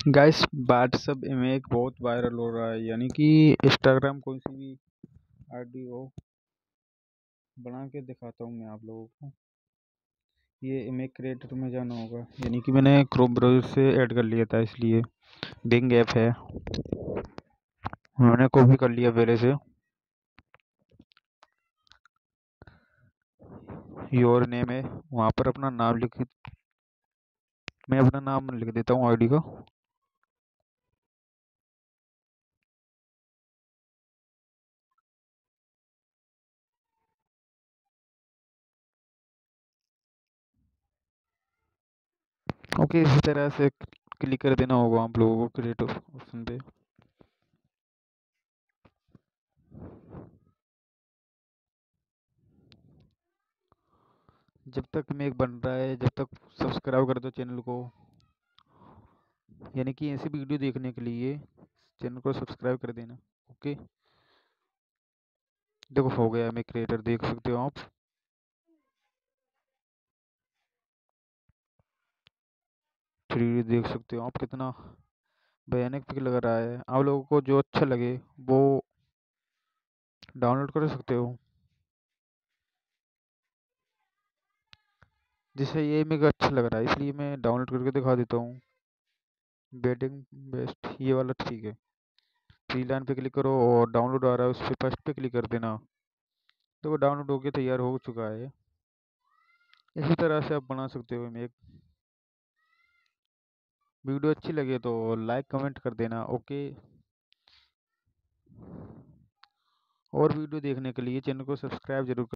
Guys WhatsApp image बहुत viral हो रहा है। यानी कि इंस्टाग्राम कोई सी भी आईडी हो, बना के दिखाता हूँ मैं आप लोगों को। ये इमेज क्रिएटर में जाना होगा। यानी कि मैंने क्रोम ब्राउज़र से ऐड कर लिया था, इसलिए बिंग ऐप है, मैंने कॉपी कर लिया पहले से। योर नेम है, वहाँ पर अपना नाम लिख, मैं अपना नाम लिख देता हूँ आईडी का। ओके, इसी तरह से क्लिक कर देना होगा आप लोगों को क्रिएट ऑप्शन पे। जब तक इमेज बन रहा है, जब तक सब्सक्राइब कर दो चैनल को। यानी कि ऐसी वीडियो देखने के लिए चैनल को सब्सक्राइब कर देना। ओके, देखो हो गया इमेज क्रिएटर, देख सकते हो आप। थ्री देख सकते हो आप, कितना भयानक पिक लग रहा है। आप लोगों को जो अच्छा लगे वो डाउनलोड कर सकते हो। जिससे ये मेरे को अच्छा लग रहा है, इसलिए मैं डाउनलोड करके दिखा देता हूँ। बेटिंग बेस्ट, ये वाला ठीक है। थ्री लाइन पे क्लिक करो और डाउनलोड आ रहा है, उस पर फर्स्ट पे क्लिक कर देना। तो वो डाउनलोड होके तैयार हो चुका है। इसी तरह से आप बना सकते हो इमेज। वीडियो अच्छी लगे तो लाइक कमेंट कर देना। ओके, और वीडियो देखने के लिए चैनल को सब्सक्राइब जरूर